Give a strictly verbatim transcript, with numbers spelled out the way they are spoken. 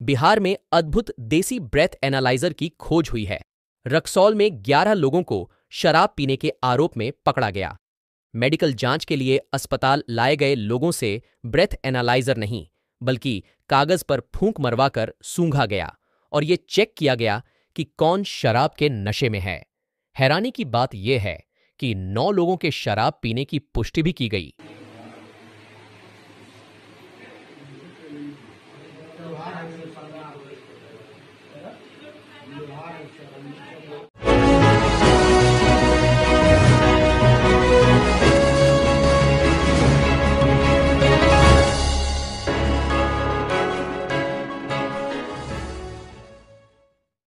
बिहार में अद्भुत देसी ब्रेथ एनालाइजर की खोज हुई है। रक्सौल में ग्यारह लोगों को शराब पीने के आरोप में पकड़ा गया। मेडिकल जांच के लिए अस्पताल लाए गए लोगों से ब्रेथ एनालाइजर नहीं, बल्कि कागज पर फूंक मरवाकर सूंघा गया और ये चेक किया गया कि कौन शराब के नशे में है। हैरानी की बात यह है कि नौ लोगों के शराब पीने की पुष्टि भी की गई।